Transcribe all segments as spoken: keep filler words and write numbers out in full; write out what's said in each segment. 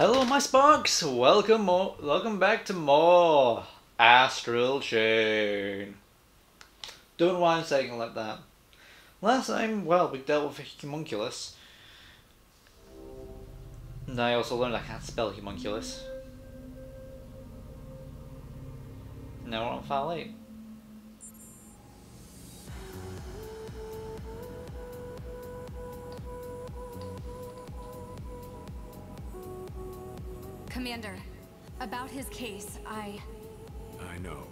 Hello my sparks, welcome more, welcome back to more Astral Chain. Don't know why I'm saying it like that. Last time, well, we dealt with a homunculus. And I also learned I can't spell homunculus. Now we're on file eight. Commander, about his case, I... I know.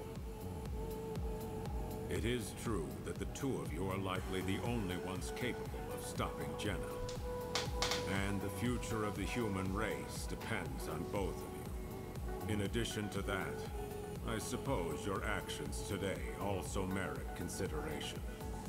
It is true that the two of you are likely the only ones capable of stopping Jenna. And the future of the human race depends on both of you. In addition to that, I suppose your actions today also merit consideration.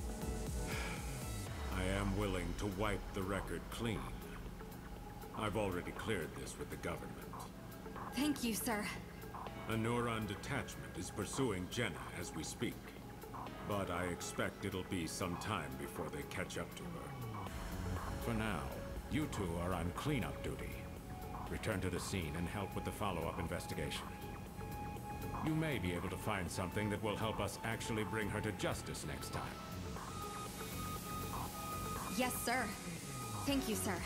I am willing to wipe the record clean. I've already cleared this with the government. Thank you, sir. A neuron detachment is pursuing Jenna as we speak. But I expect it'll be some time before they catch up to her. For now, you two are on cleanup duty. Return to the scene and help with the follow-up investigation. You may be able to find something that will help us actually bring her to justice next time. Yes, sir. Thank you, sir.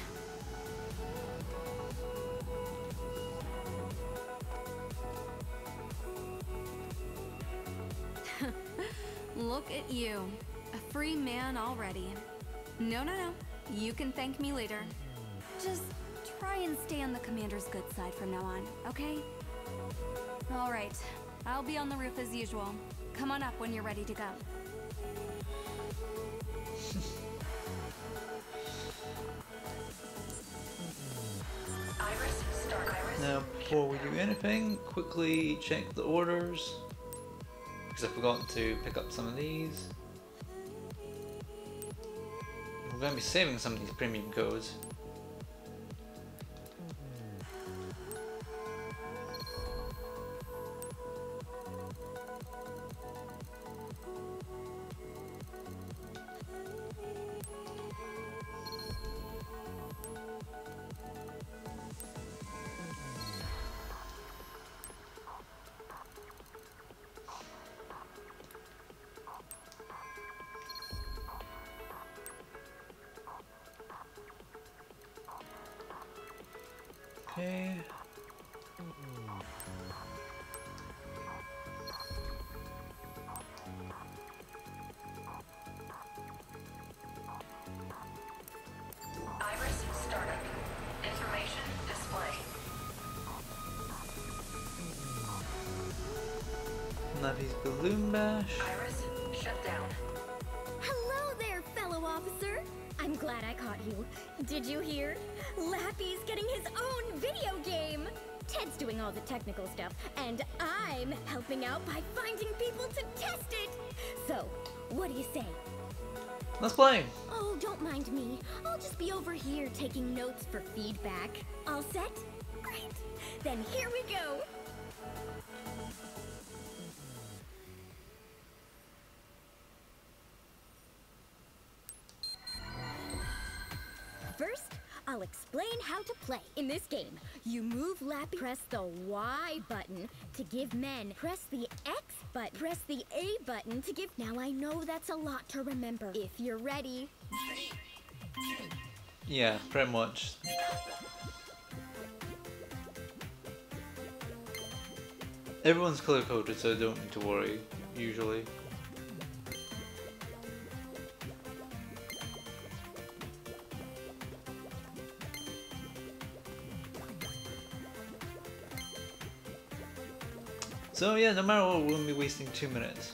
Look at you. A free man already. No, no, no. You can thank me later. Just try and stay on the commander's good side from now on, okay? All right. I'll be on the roof as usual. Come on up when you're ready to go. Iris, start Iris. Now before we do anything, quickly check the orders. Because I forgot to pick up some of these. We're going to be saving some of these premium codes. Okay. Iris, startup. Information display. Navi's balloon bash. Iris, shut down. Hello there, fellow officer. I'm glad I caught you. Did you hear? Lappy's getting his own video game. Ted's doing all the technical stuff, and I'm helping out by finding people to test it. So, what do you say? Let's play. Oh, don't mind me. I'll just be over here taking notes for feedback. All set? Great. Then here we go. First, I'll explain how to play. In this game, you move Lappy, press the Y button to give men, press the X button, press the A button to give... Now I know that's a lot to remember. If you're ready. Yeah, pretty much. Everyone's color coded, so don't need to worry, usually. So yeah, no matter what, we'll be wasting two minutes.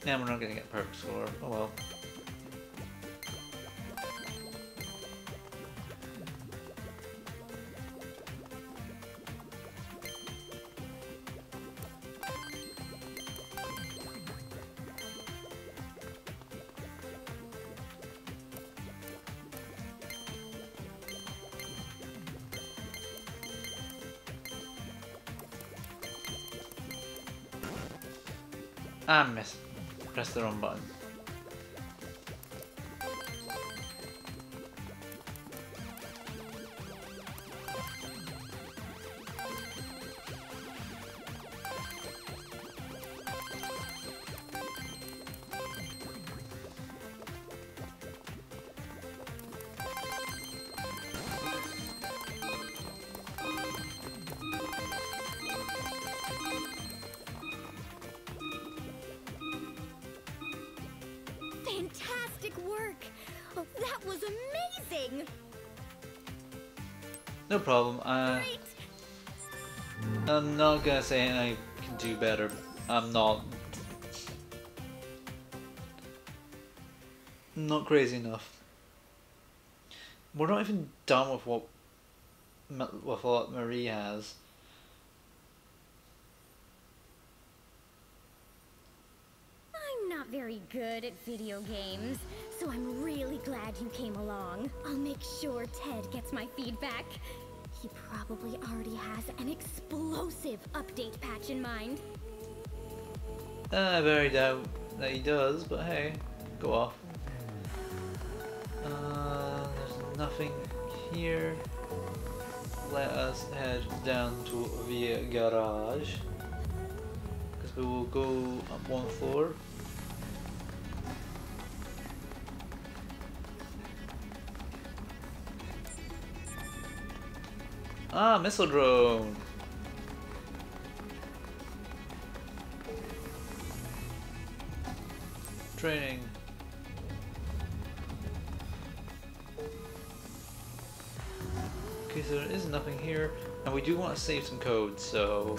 And we're not gonna get a perfect score. Oh well. I missed. Pressed the wrong button. Fantastic work! Oh, that was amazing! No problem. Uh, Great! I'm not gonna say I can do better. I'm not. Not crazy enough. We're not even done with what with what Marie has. I'm not very good at video games, so I'm really glad you came along. I'll make sure Ted gets my feedback. He probably already has an explosive update patch in mind. Uh, I very doubt that he does, but hey, go off. Uh, there's nothing here. Let us head down to the garage, because we will go up one floor. Ah, missile drone. Training. Okay, so there is nothing here, and we do want to save some code, so...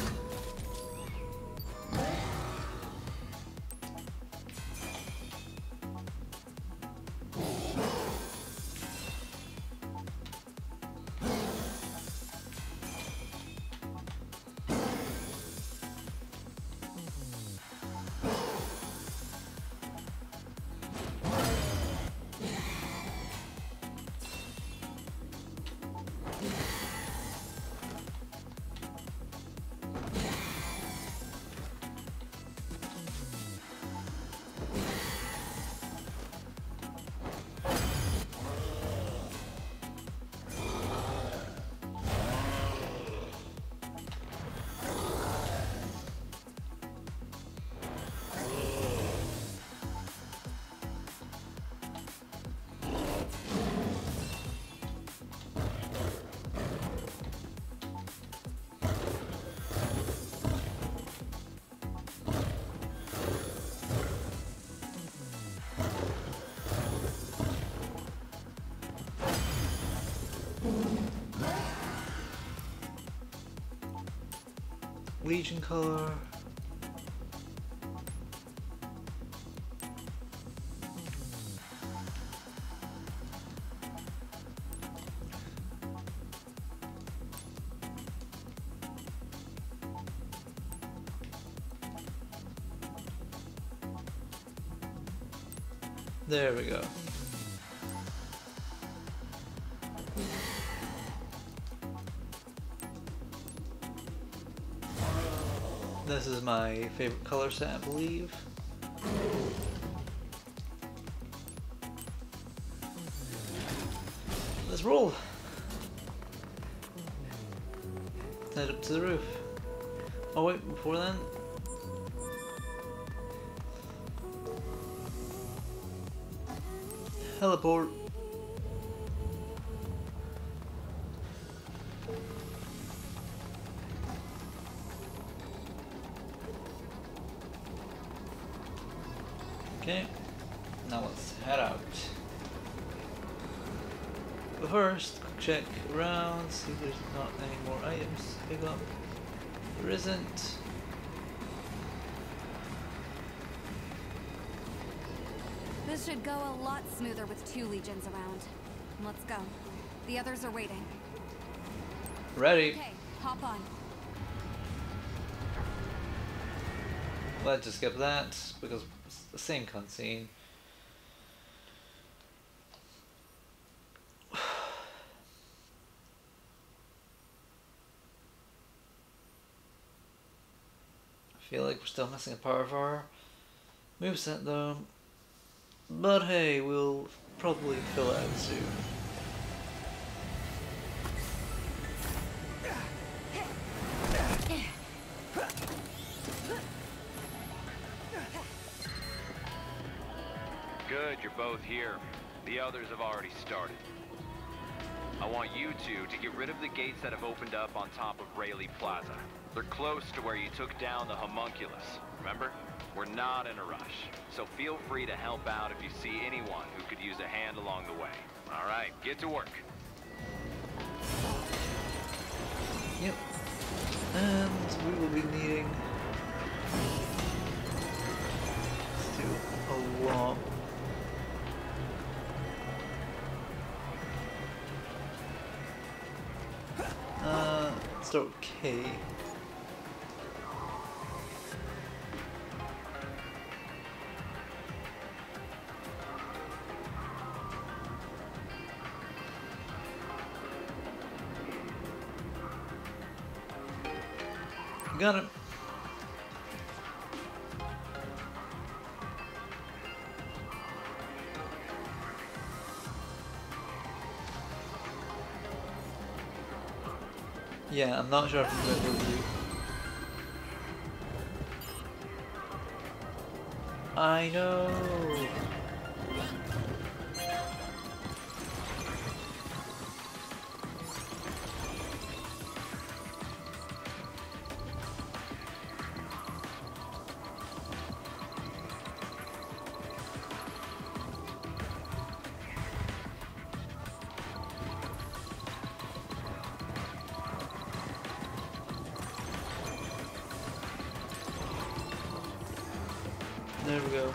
Legion color. There we go. This is my favorite color set, I believe. Let's roll. Head up to the roof. Oh wait, before then. Teleport. Okay, now let's head out. But first, check around, see if there's not any more items to pick up. There isn't. This should go a lot smoother with two legions around. Let's go. The others are waiting. Ready. Okay, hop on. Let's just skip that because it's the same cutscene. I feel like we're still missing a part of our moveset though. But hey, we'll probably fill it out soon. Good, you're both here. The others have already started. I want you two to get rid of the gates that have opened up on top of Rayleigh Plaza. They're close to where you took down the homunculus, remember? We're not in a rush, so feel free to help out if you see anyone who could use a hand along the way. All right, get to work. Yep. And we will be needing to do a lot. Uh, start with K. Got it. Yeah, I'm not sure if I'm going to review. I know. There we go.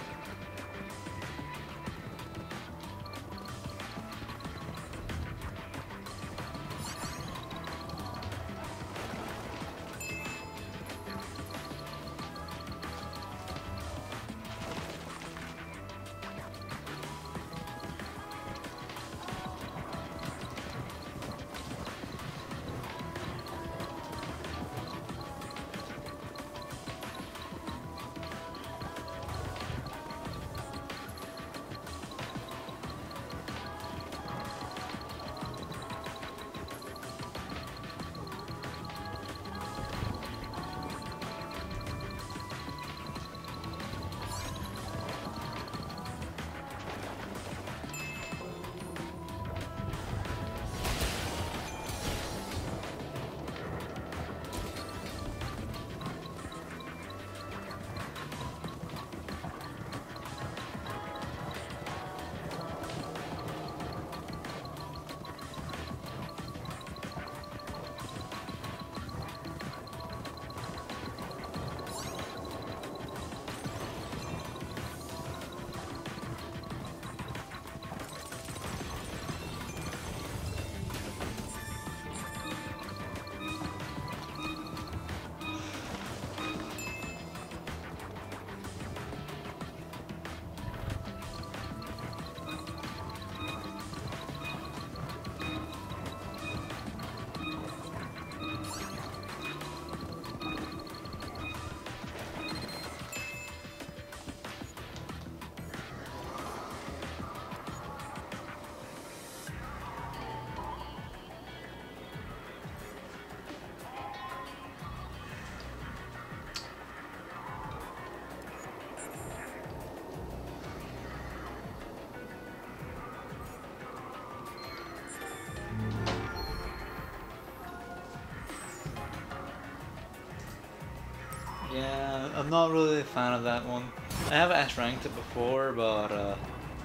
Yeah, I'm not really a fan of that one. I have S ranked it before, but uh,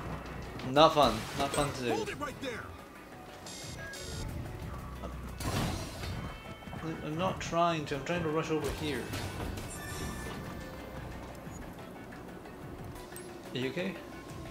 not fun. Not fun to do. Hold it right there. I'm not trying to. I'm trying to rush over here. Are you okay?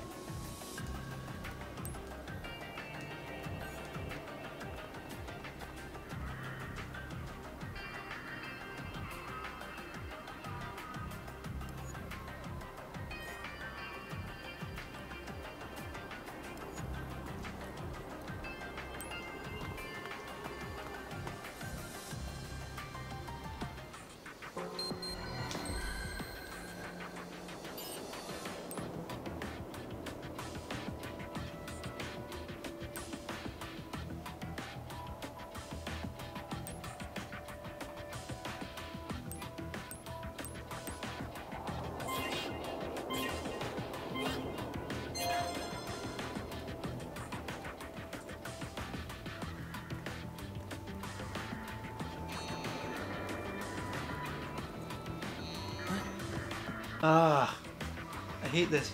Ah, I hate this.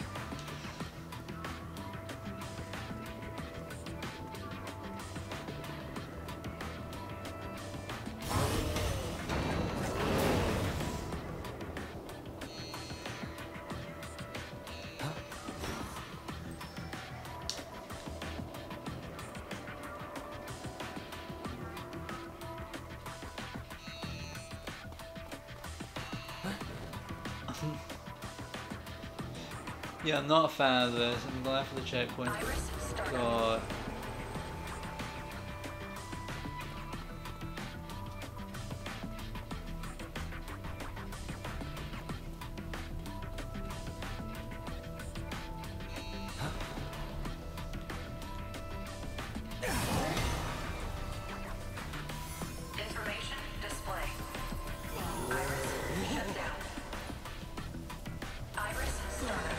Yeah, I'm not a fan of this. I'm glad for the checkpoint. Iris startup. God. Information display. Iris shut down. Iris startup.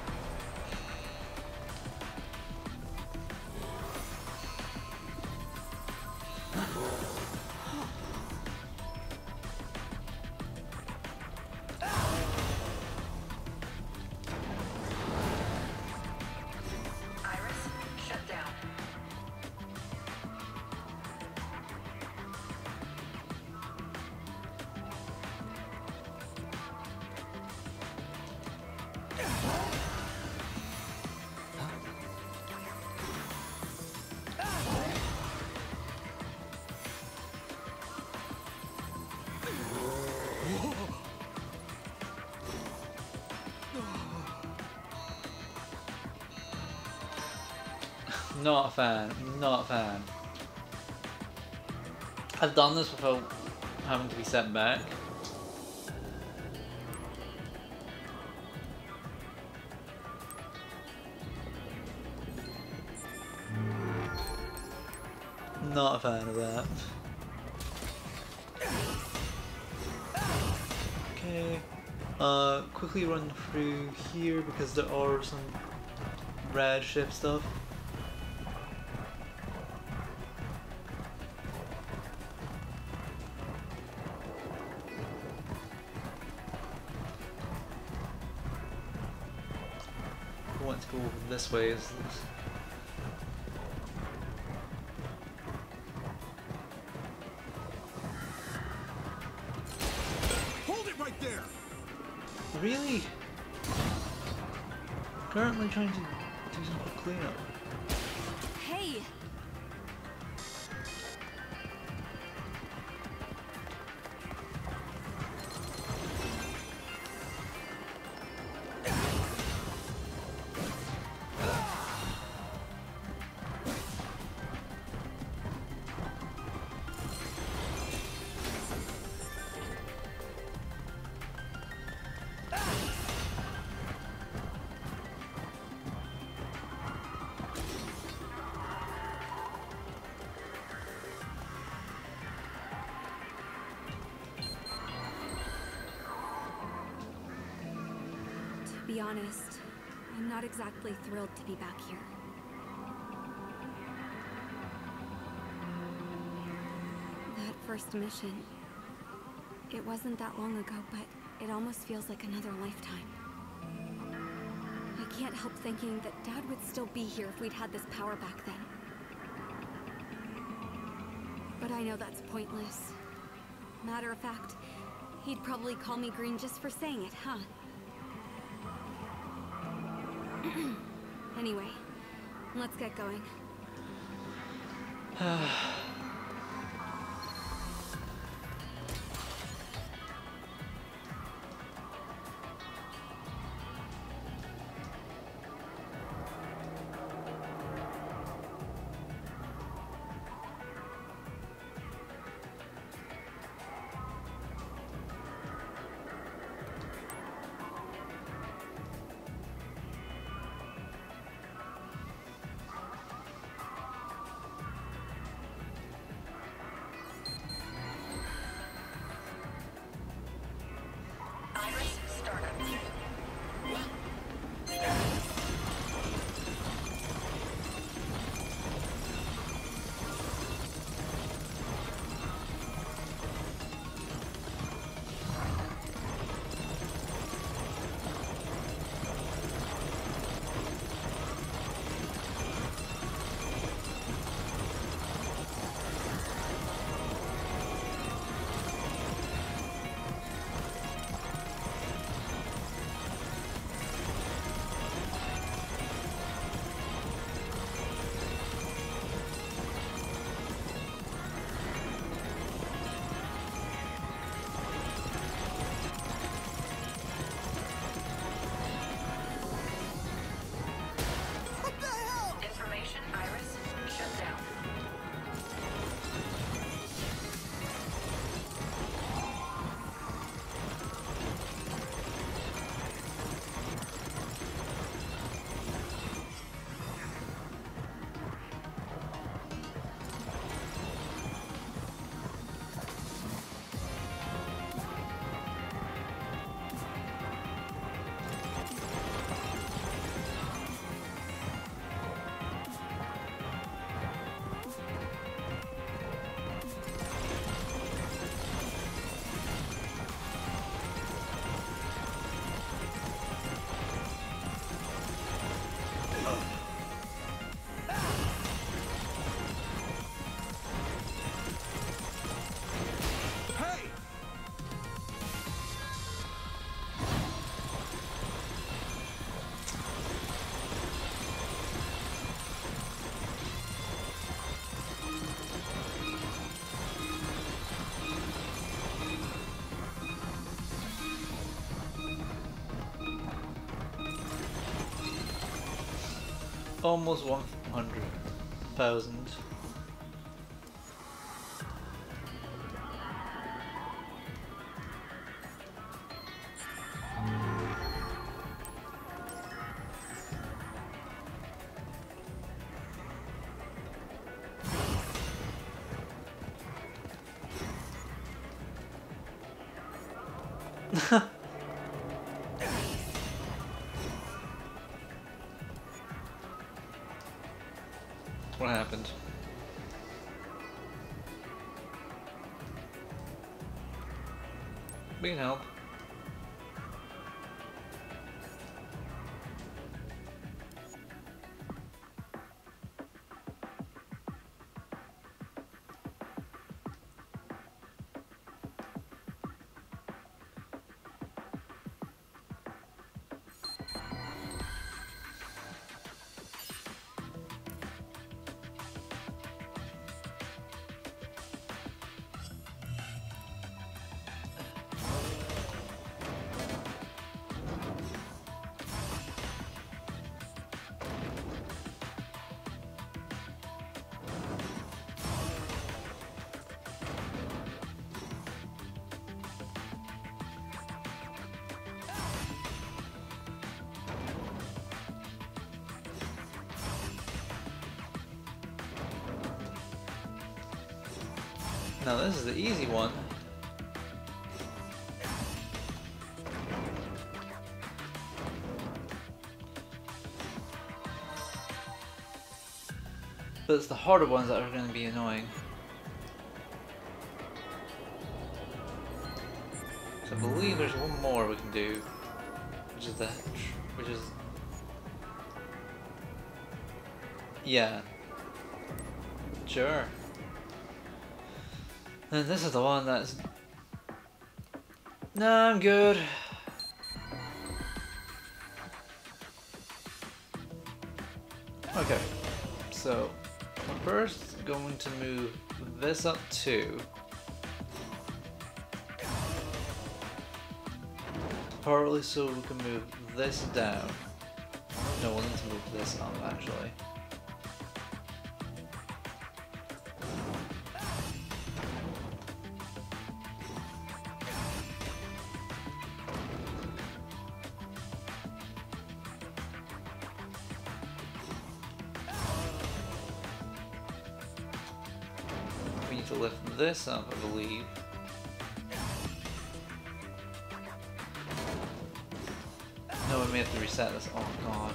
Iris shut down. Not a fan. Not a fan. I've done this without having to be sent back. Not a fan of that. Okay. Uh, quickly run through here because there are some rad ship stuff. I want to go over this way. Is this? Hold it right there! Really? Currently trying to do some quick cleanup. Hey! To be honest, I'm not exactly thrilled to be back here. That first mission, it wasn't that long ago, but it almost feels like another lifetime. I can't help thinking that Dad would still be here if we'd had this power back then. But I know that's pointless. Matter of fact, he'd probably call me green just for saying it, huh? Anyway, let's get going. almost one hundred thousand. What happened? We can help. Now this is the easy one. But it's the harder ones that are going to be annoying. So I believe there's one more we can do, which is the, which is, yeah, sure. And this is the one that's... No, I'm good. Okay, so we're first going to move this up two. Partly so we can move this down. No, we'll need to move this up actually. To lift this up, I believe. No, we may have to reset this. Oh god.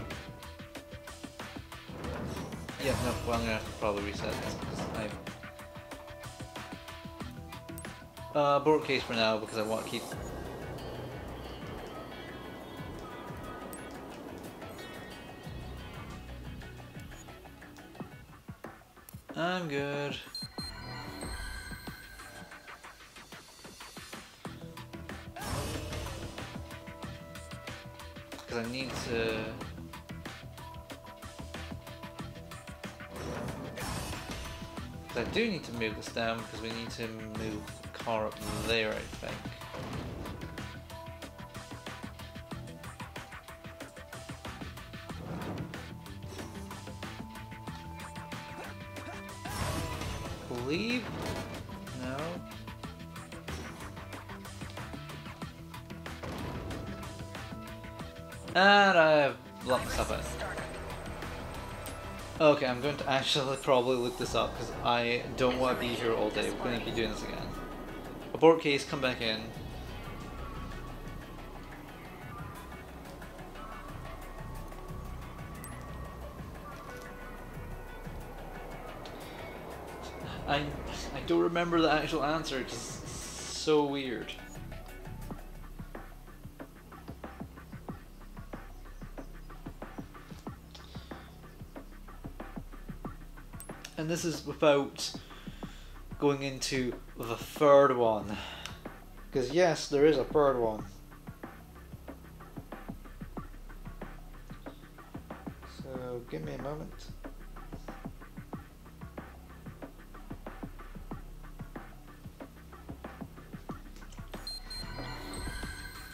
Yeah, no, well, I'm gonna have to probably reset this because I. Uh, abort case for now because I want to keep. I'm good. Because I need to... I do need to move this down because we need to move the car up there, I think. Believe? No. And I've locked myself out. Okay, I'm going to actually probably look this up because I don't want to be here all day. We're going to be doing this again. Abort case, come back in. I, I don't remember the actual answer because it's so weird. And this is without going into the third one. Because yes, there is a third one. So give me a moment.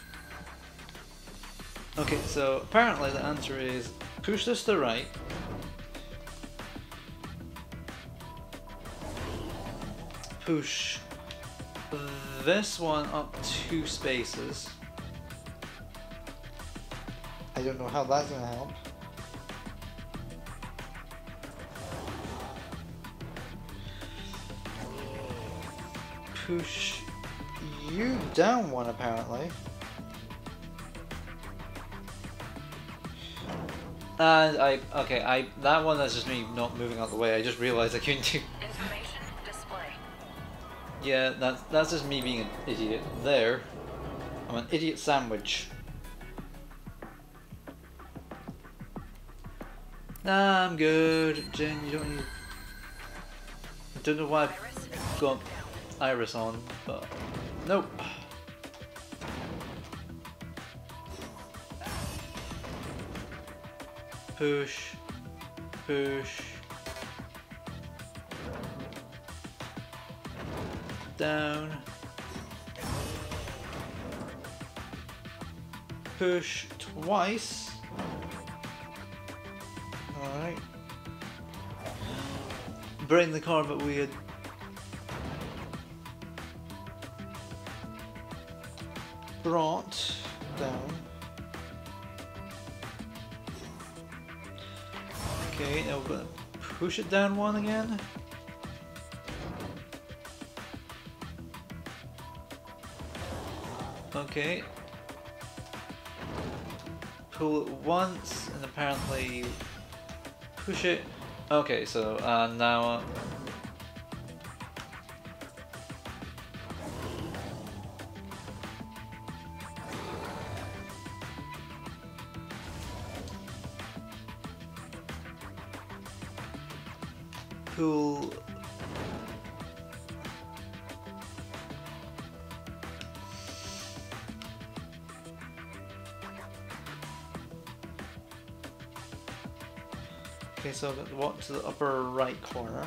Okay, so apparently the answer is push this to the right, push this one up two spaces. I don't know how that's gonna help. Push you down one apparently. And I, okay, I, that one that's just me not moving out the way. I just realized I couldn't do. Information display. Yeah, that's, that's just me being an idiot. There. I'm an idiot sandwich. Nah, I'm good. Jen, you don't need. I don't know why I've got Iris on, but. Nope. Push. Push. Down. Push twice. Alright. Bring the car that we had brought down. Okay, now we're gonna push it down one again. Okay. Pull it once and apparently push it. Okay, so uh, now uh, pull. Okay, so I've walk to the upper right corner.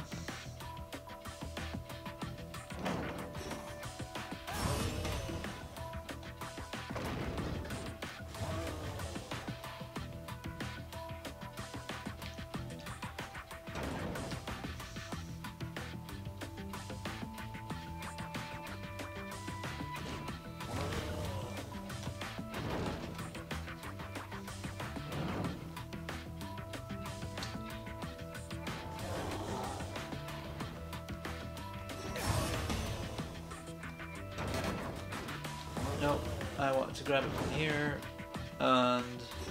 Nope, I want to grab it from here, and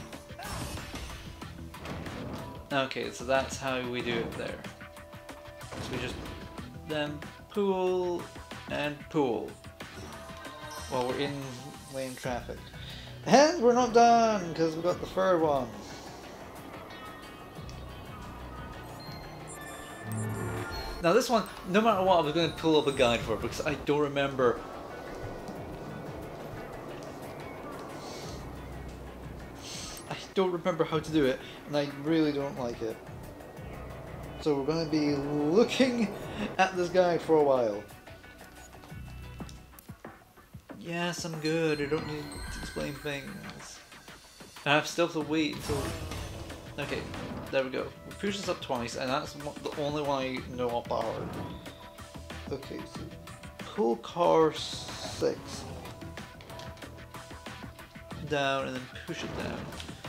okay, so that's how we do it there. So we just then pull and pull while we're in lane traffic, and we're not done because we got the third one. Now this one, no matter what, I was going to pull up a guide for it because I don't remember. I don't remember how to do it, and I really don't like it. So we're going to be looking at this guide for a while. Yes, I'm good. I don't need to explain things. I have still to wait until. Okay, there we go. We push this up twice, and that's the only one I know off by heart. Okay, so pull car six down, and then push it down.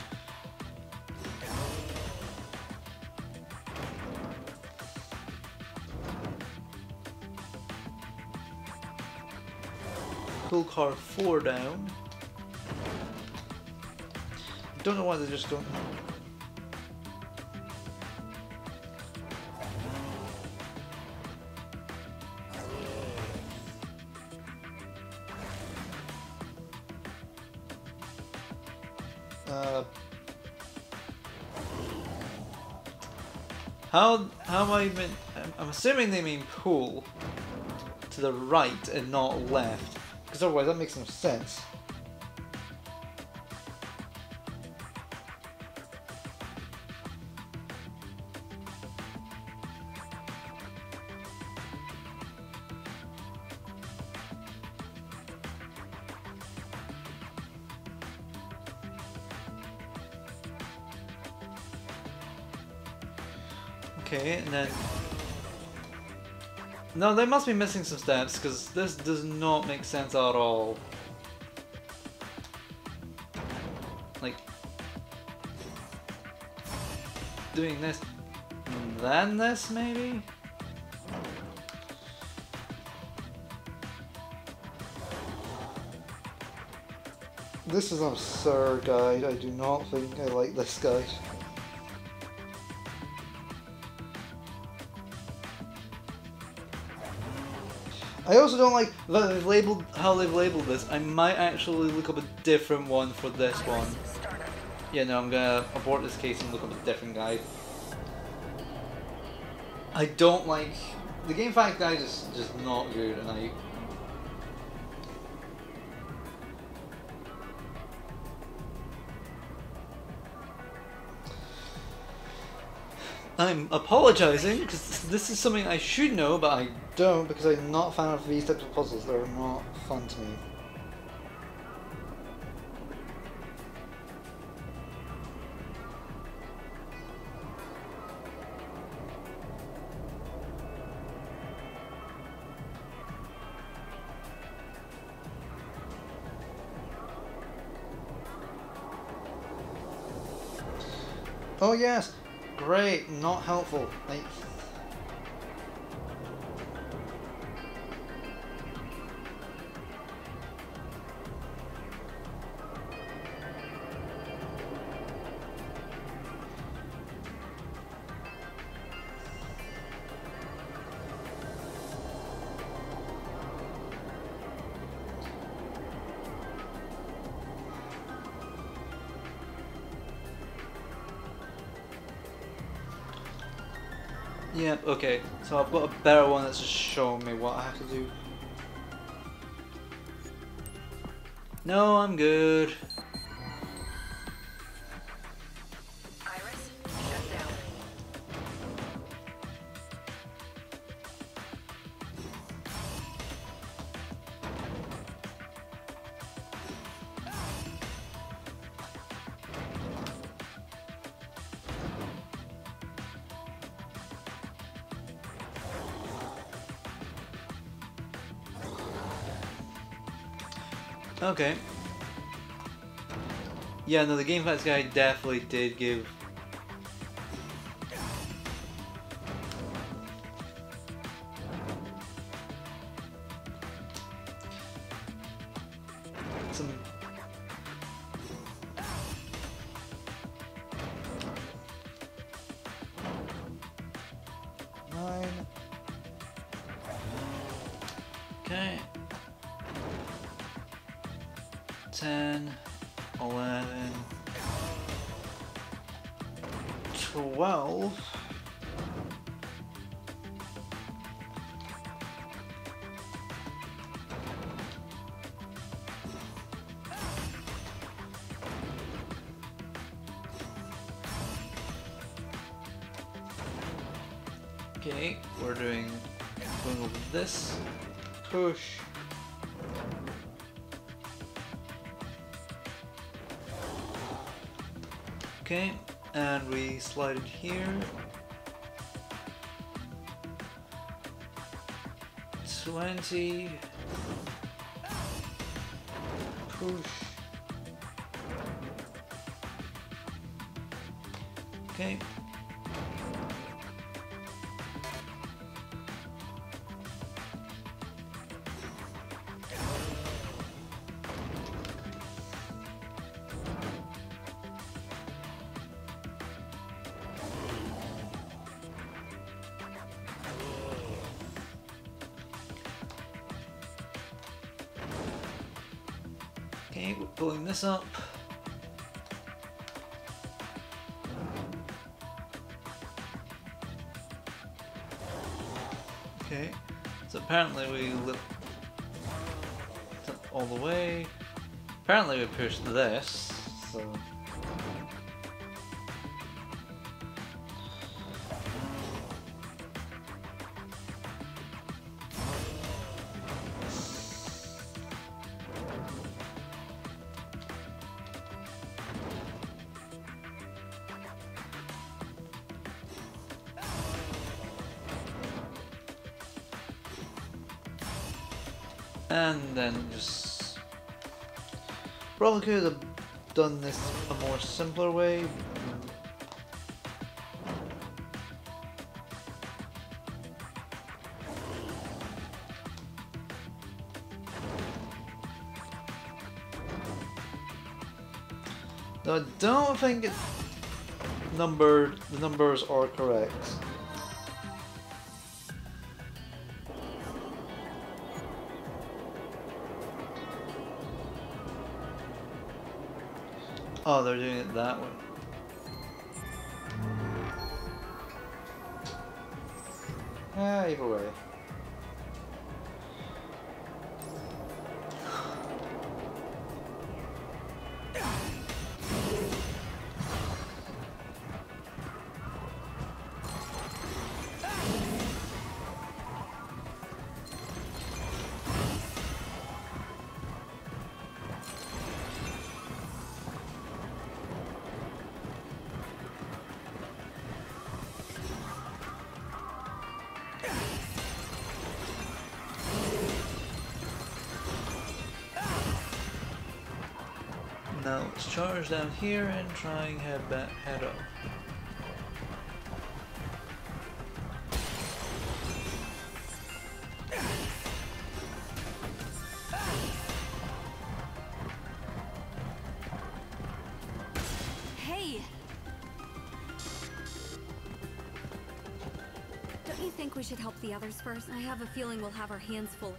Pull car four down. Don't know why they just don't. Uh, how how am I mean? I'm, I'm assuming they mean pull to the right and not left. Because otherwise that makes no sense. Okay, and then No, they must be missing some steps, because this does not make sense at all. Like, doing this, and then this, maybe? This is an absurd guide. I do not think I like this guide. I also don't like that they've labeled how they've labeled this. I might actually look up a different one for this one. Started. Yeah, no, I'm gonna abort this case and look up a different guide. I don't like the game fact guide is just not good, and I. I'm apologizing because this is something I should know, but I don't because I'm not a fan of these types of puzzles. They're not fun to me. Oh yes, great, not helpful. Like, yeah, okay, so I've got a better one that's just showing me what I have to do. No, I'm good. Iris, shut down. Okay. Yeah, no, the Game Facts guy definitely did give some nine. Okay. ten, eleven, twelve. Okay, we're doing going over this push. Okay, and we slide it here. Twenty. Push. Okay. Okay, we're pulling this up. Okay, so apparently we lift all the way. Apparently we pushed this, so. And then just probably could have done this a more simpler way. Now I don't think it's numbered, the numbers are correct. Oh, they're doing it that way. Ah, either way. Now let's charge down here and try and head back, head up. Hey! Don't you think we should help the others first? I have a feeling we'll have our hands full.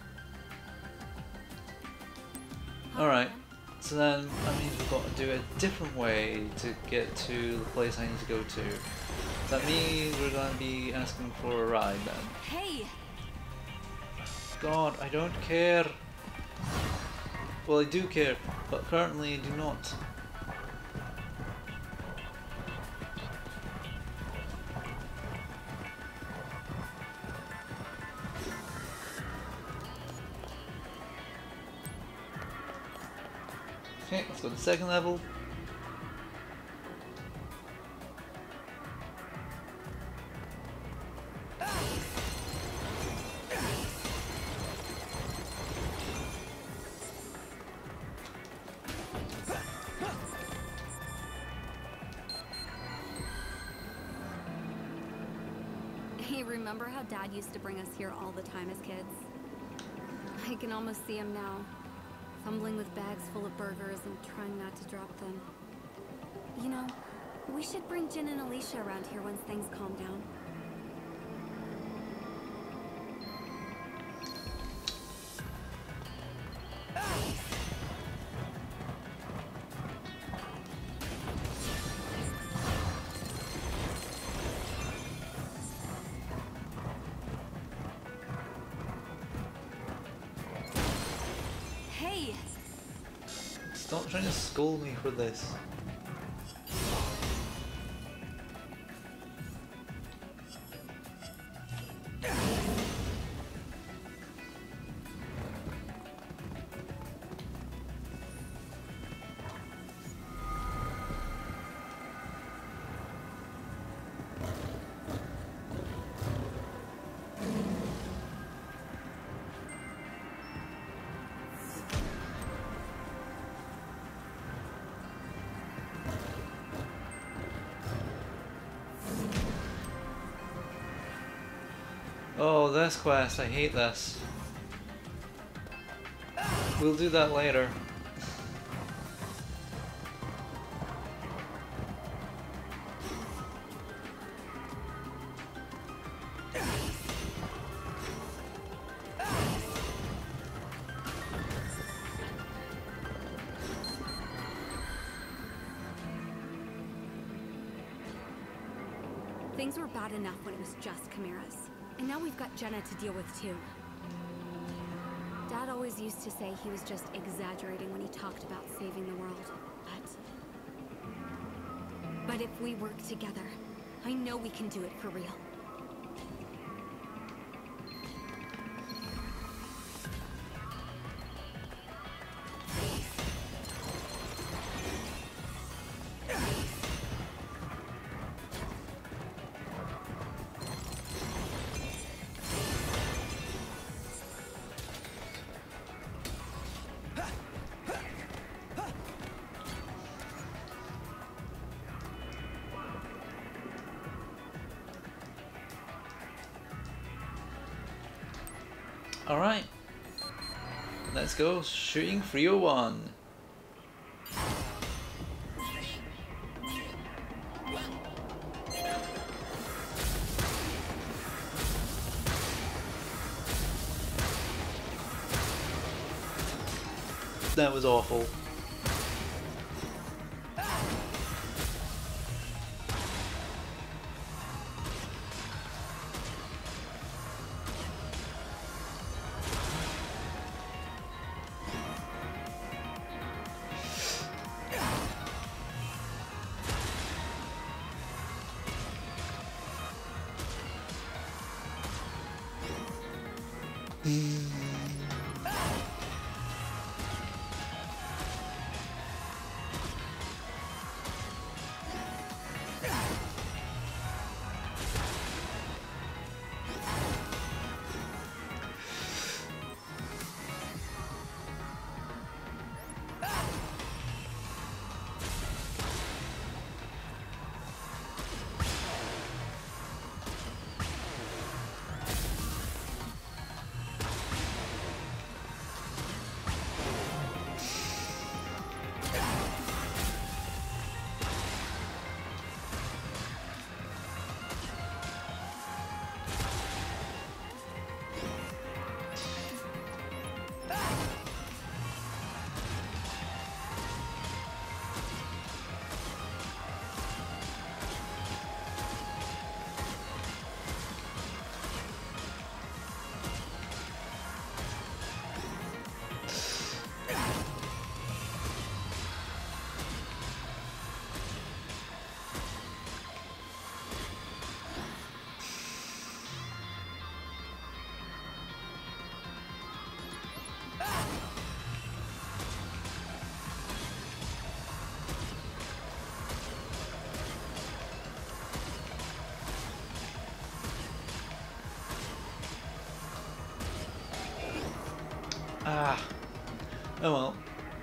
Alright, so then that means we've got to do a different way to get to the place I need to go to. That means we're going to be asking for a ride then. Hey! God, I don't care. Well, I do care, but currently I do not. Okay, let's go to the second level. Hey, remember how Dad used to bring us here all the time as kids? I can almost see him now, fumbling with bags full of burgers and trying not to drop them. You know, we should bring Jin and Alicia around here once things calm down. Hey! Stop trying to scold me for this. Oh, this quest, I hate this. We'll do that later. Things were bad enough when it was just Chimera's. And now we've got Jenna to deal with too. Dad always used to say he was just exaggerating when he talked about saving the world. But... But if we work together, I know we can do it for real. Alright. Let's go. Shooting three oh one. That was awful. Ah. Oh well.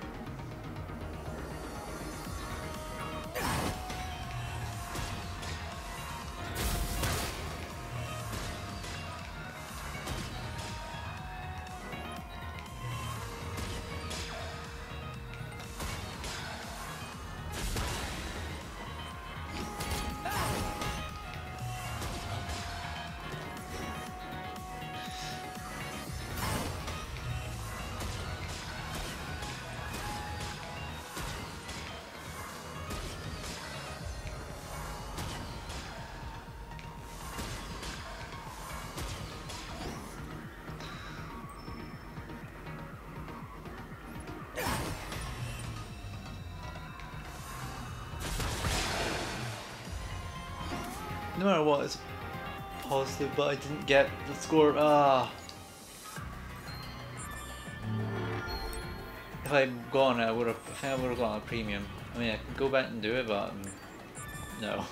No matter what, it's positive, but I didn't get the score. Ah. If I'd gone, I would have. I think I would have gone a premium. I mean, I can go back and do it, but um, no.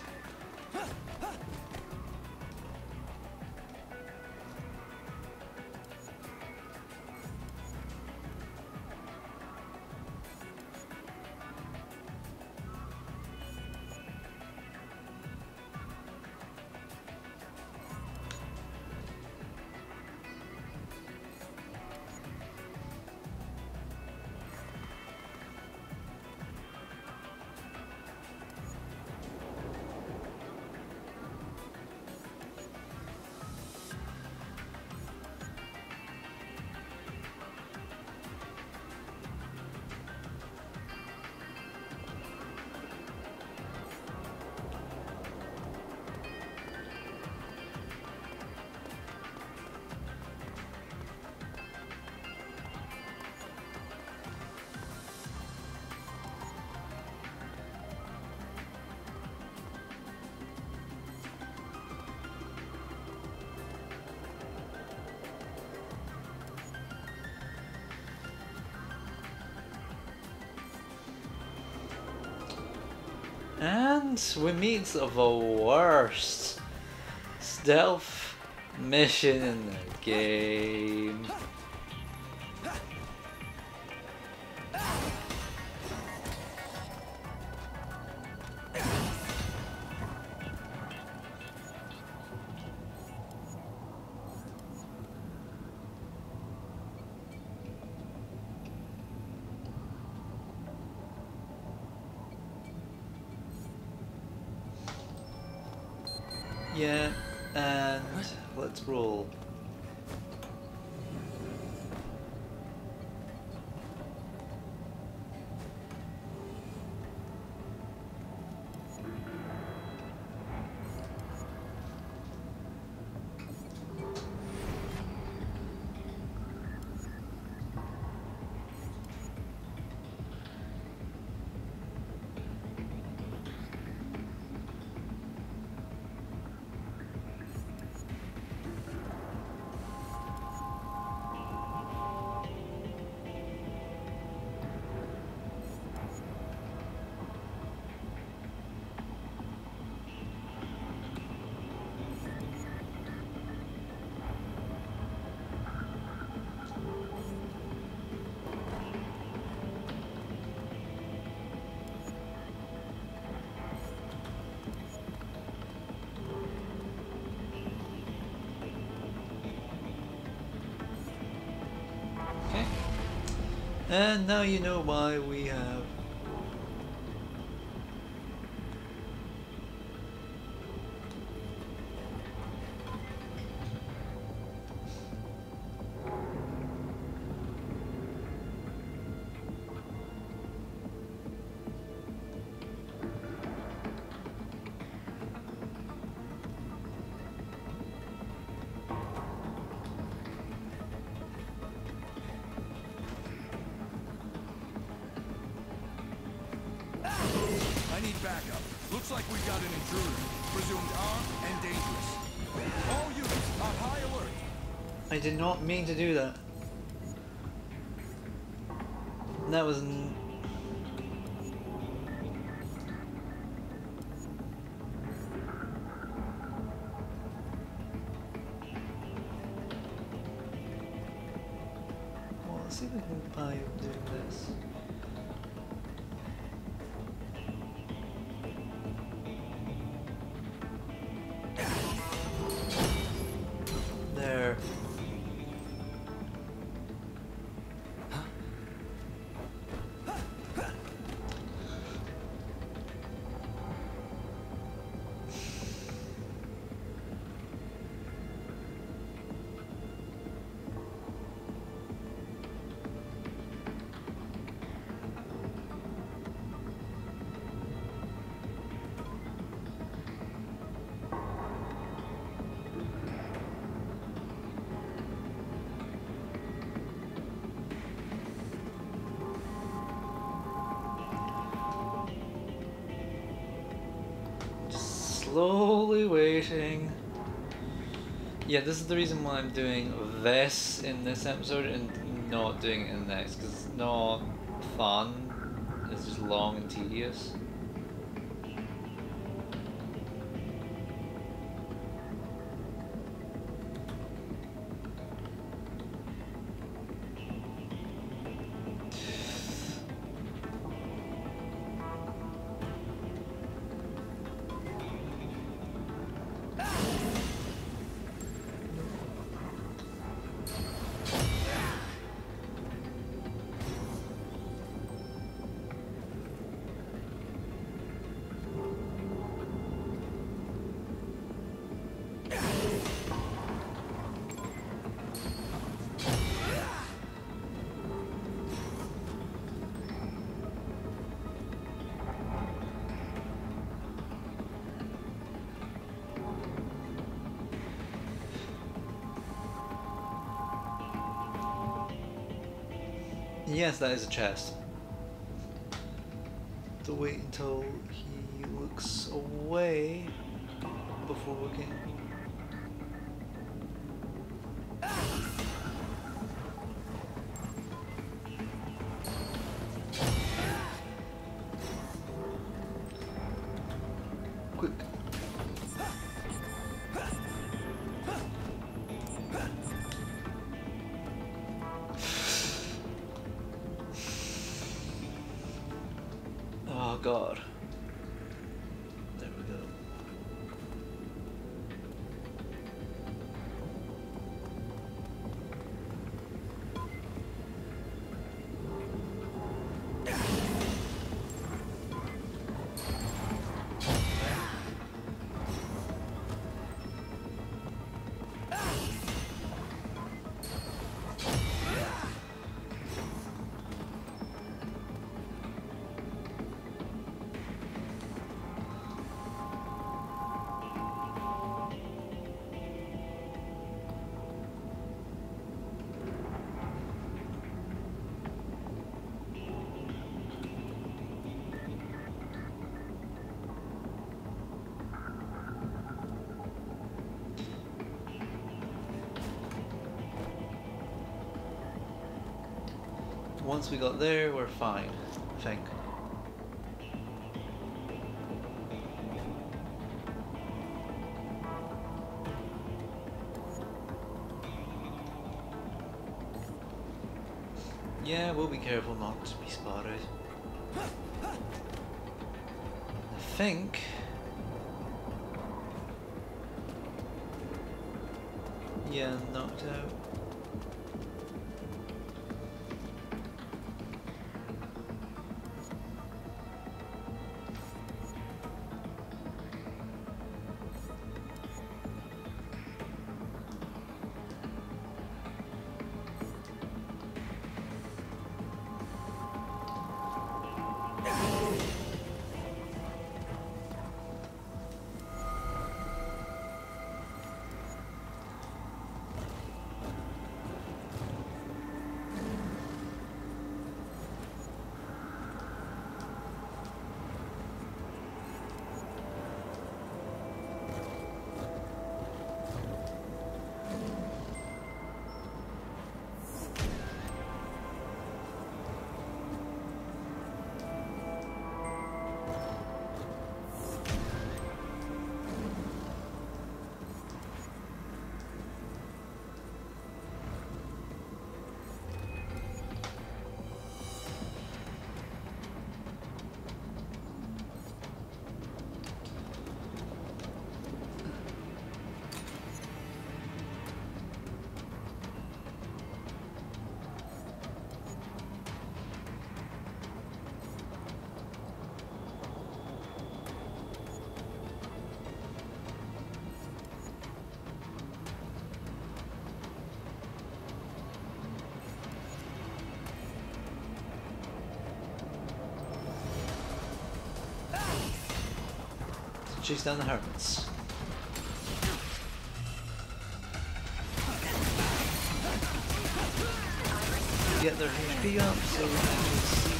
And we meet the worst stealth mission in the game. Yeah, and let's roll. Okay. And now you know why we have I need backup. Looks like we've got an intruder. Presumed armed and dangerous. All units on high alert. I did not mean to do that. That was n well, let's see if we can buy doing this. There. Slowly waiting. Yeah, this is the reason why I'm doing this in this episode and not doing it in the next, because it's not fun. It's just long and tedious. Yes, that is a chest. To wait until he looks away before looking. Quick. Oh God. There we go. once we got there, we're fine, I think. Yeah, we'll be careful not to be spotted. I think... Yeah, knocked out. Chase down the hermits. Get their H P up so we can just...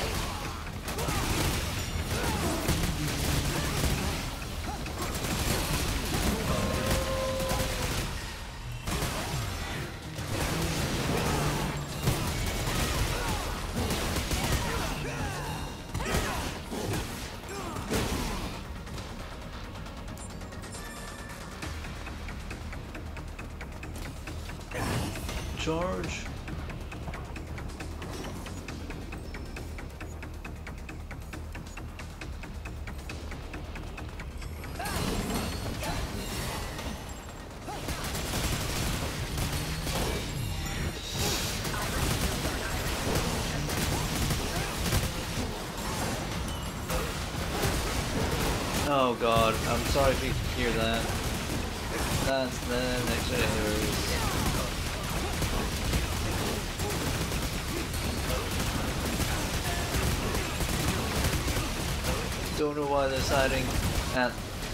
Charge. Oh god, I'm sorry if you can hear that. That's the next errors. Don't know why they're siding at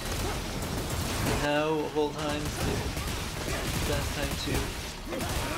now of all times. The best time to.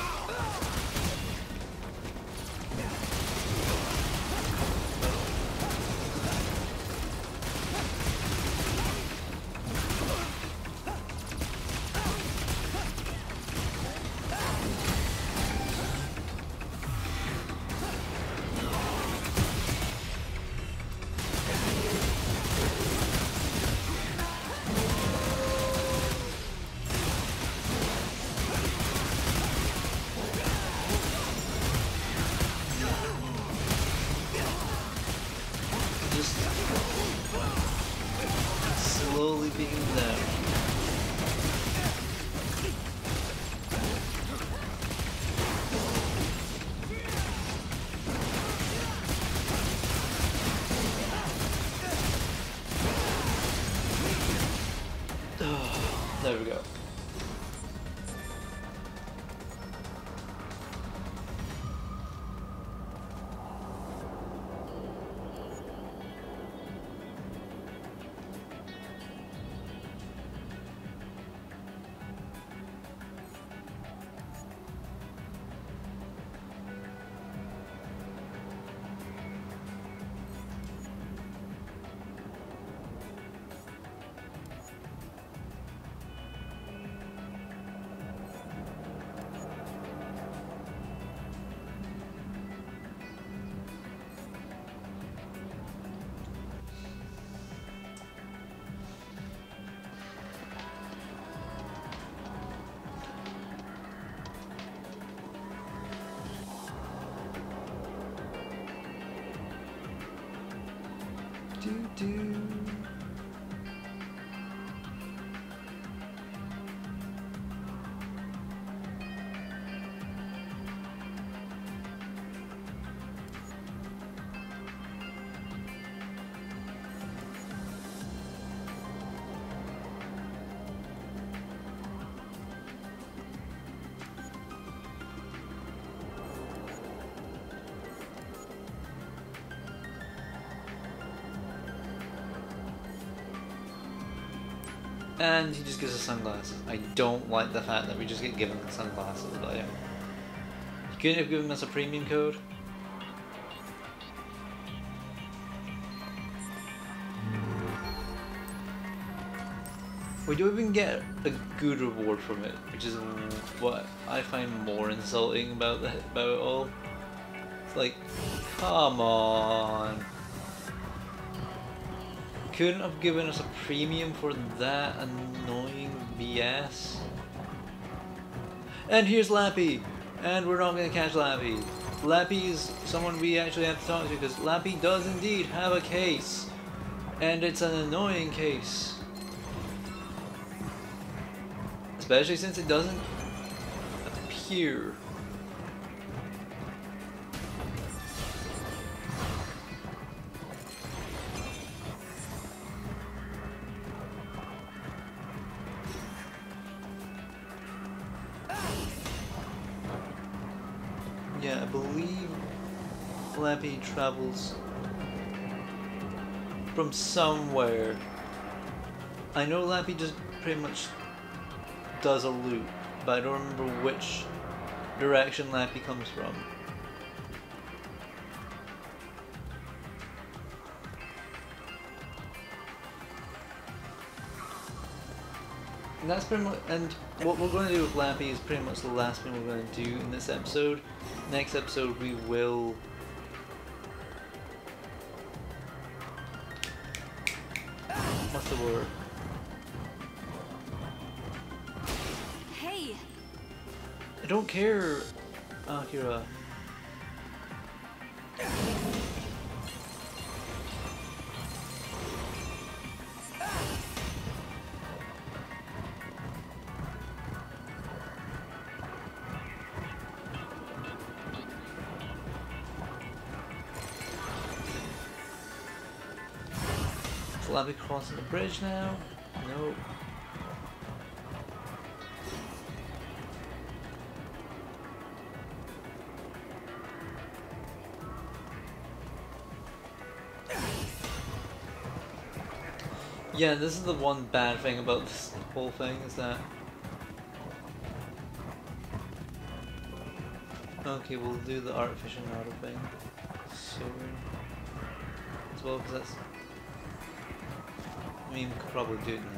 Slowly being down. Oh, there we go. do do. And he just gives us sunglasses. I don't like the fact that we just get given the sunglasses, but yeah. You couldn't have given us a premium code? We don't even get a good reward from it, which is what I find more insulting about the, about it all. It's like, come on. Couldn't have given us a premium for that annoying B S. And here's Lappy, and we're not gonna catch Lappy. Lappy is someone we actually have to talk to because Lappy does indeed have a case, and it's an annoying case, especially since it doesn't appear. Yeah, I believe Lappy travels from somewhere. I know Lappy just pretty much does a loop, but I don't remember which direction Lappy comes from. And that's pretty much, and what we're going to do with Lappy is pretty much the last thing we're going to do in this episode. Next episode we will what's the word? Hey! I don't care, Akira. Will I be crossing the bridge now? Nope. Yeah, this is the one bad thing about this whole thing is that... Okay, we'll do the artificial auto thing soon as well, because that's... I mean, we could probably do it now.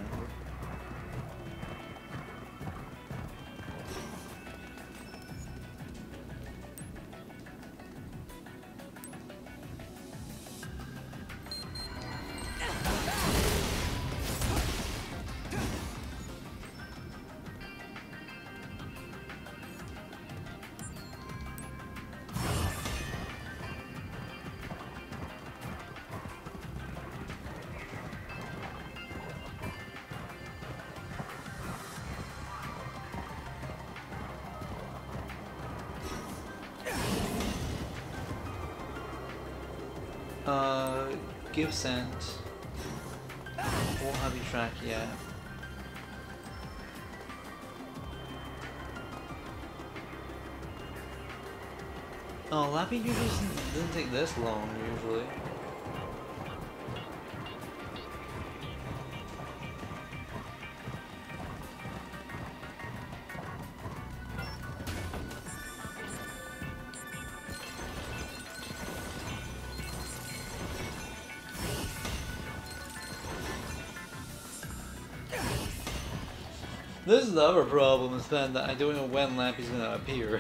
Uh, give sent. Won't have you track yet. Oh, Lappy usually doesn't, doesn't take this long, usually. This is the other problem, is that I don't know when Lappy's gonna appear.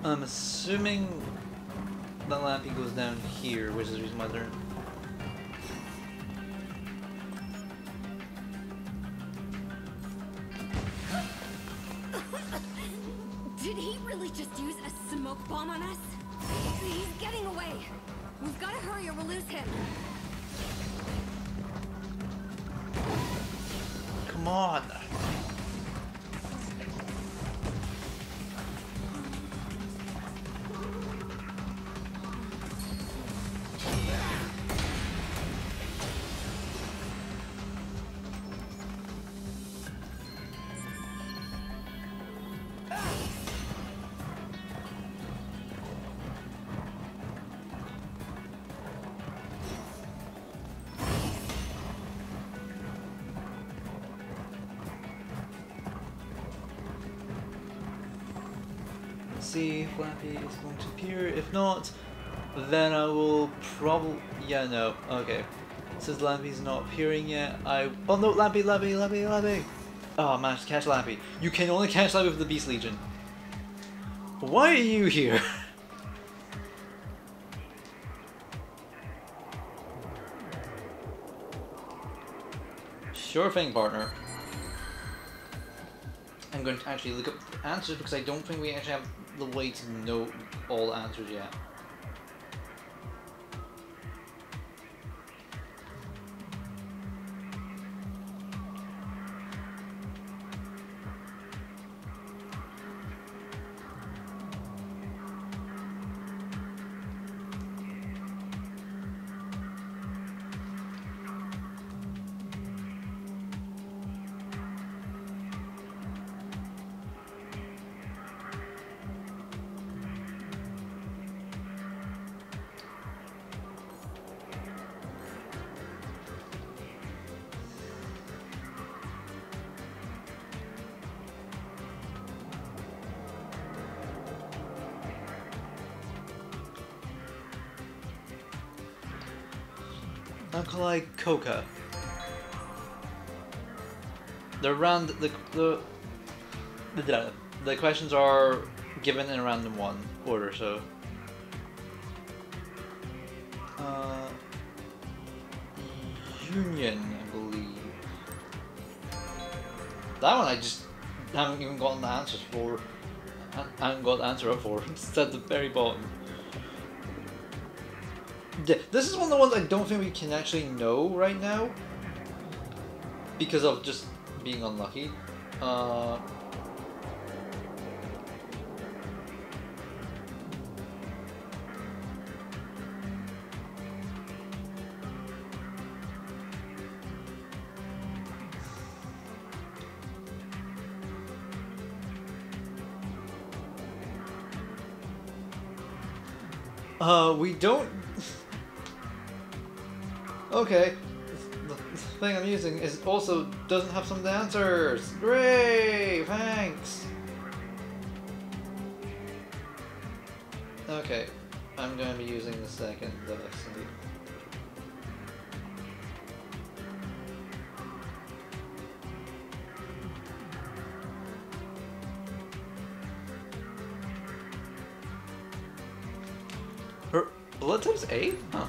I'm assuming that Lampy goes down here, which is the reason why they're... Did he really just use a smoke bomb on us? He's getting away. We've got to hurry or we'll lose him. Come on! See if Lampy is going to appear. If not, then I will probably... Yeah, no. Okay. Since Lampy's not appearing yet, I... Oh no, Lampy, Lampy, Lampy, Lampy! Oh, I managed to catch Lampy. You can only catch Lampy with the Beast Legion. Why are you here? Sure thing, partner. I'm going to actually look up the answers because I don't think we actually have the way to know all the answers yet. Alkali Coca. The round the the the the questions are given in a random one order, so uh, Union, I believe. That one I just haven't even gotten the answers for. I haven't got the answer up for. It's at the very bottom. This is one of the ones I don't think we can actually know right now because of just being unlucky. Uh, uh, we don't. Okay, the thing I'm using is also doesn't have some of the answers. Great, thanks. Okay, I'm going to be using the second dice indeed. Her blood type's eight? Huh.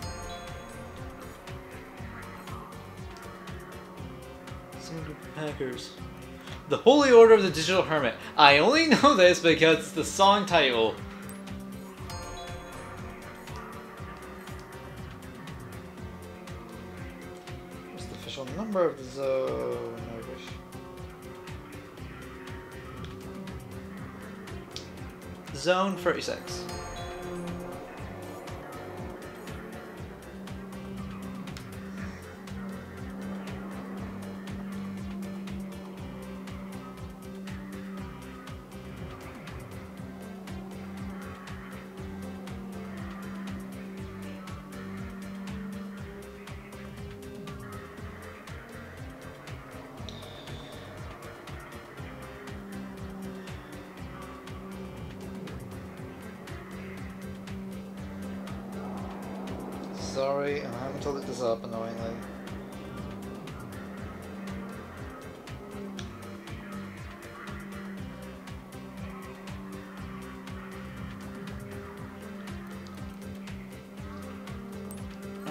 Hackers. The Holy Order of the Digital Hermit. I only know this because it's the song title. What's the official number of the zone? I wish. Zone thirty-six. Sorry, I'm having to look this up annoyingly.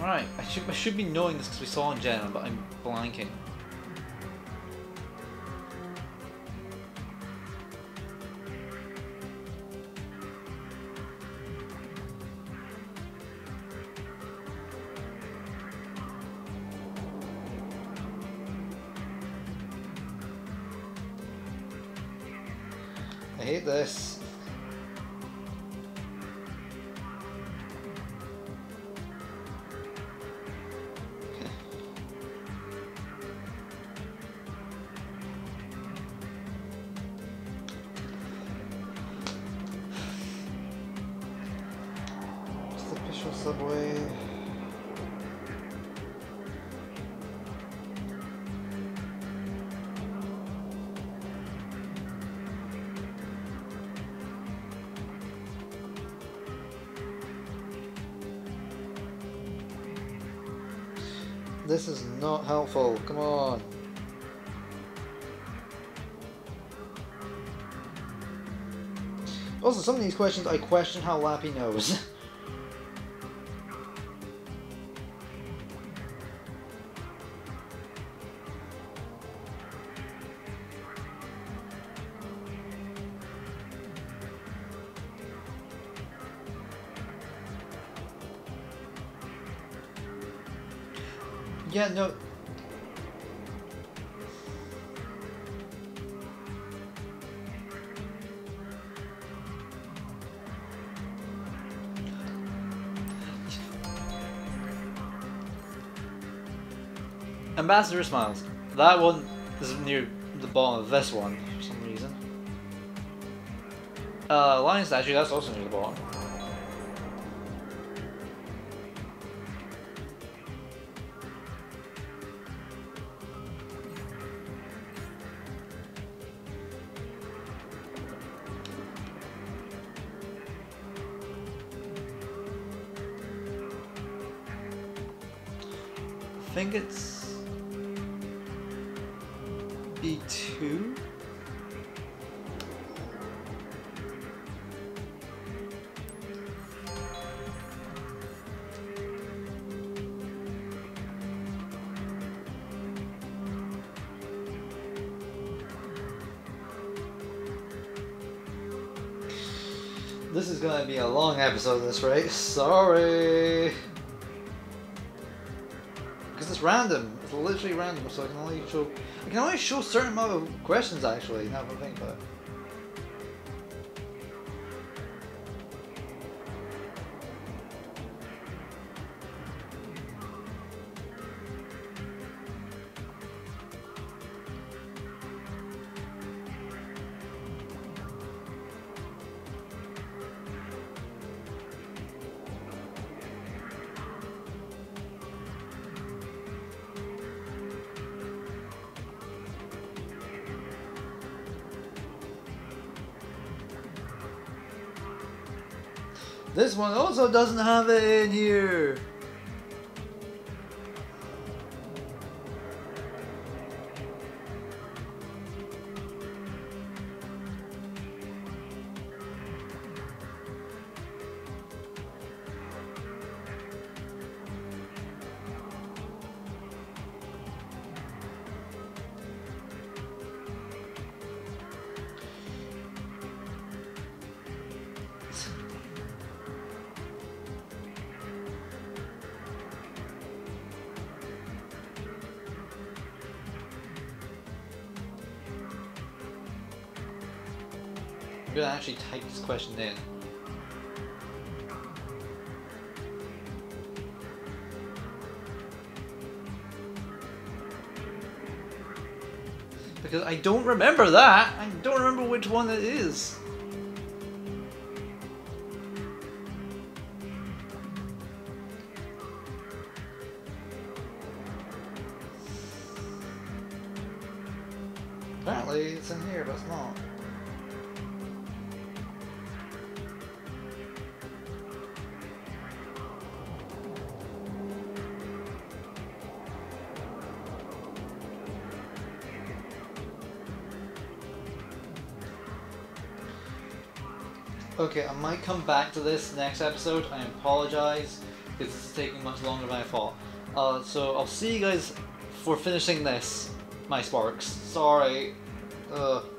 Alright, I should, I should be knowing this because we saw in Jenna, but I'm blanking. I hate this. Just the official subway. This is not helpful, come on. Also, some of these questions I question how Lappy knows. Yeah, no. Ambassador smiles. That one is near the bottom of this one for some reason. Uh, lion statue, that's also near the bottom. I think it's B two. This is gonna be a long episode of this, right? Sorry. It's random. It's literally random, so I can only show. I can only show a certain amount of questions actually. Now that I think about it. This one also doesn't have it in here. I'm gonna actually type this question in. Because I don't remember that. I don't remember which one it is. Apparently it's in here, but it's not. Okay, I might come back to this next episode. I apologize. because it's taking much longer than I thought. Uh, so I'll see you guys for finishing this, my sparks. Sorry. Ugh.